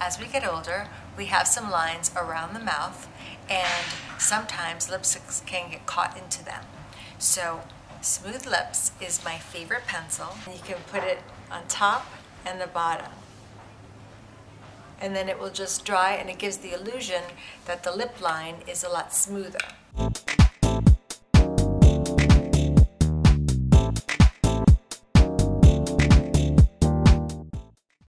as we get older, we have some lines around the mouth, and sometimes lipsticks can get caught into them. So Smooth Lips is my favorite pencil. You can put it on top and the bottom, and then it will just dry, and it gives the illusion that the lip line is a lot smoother.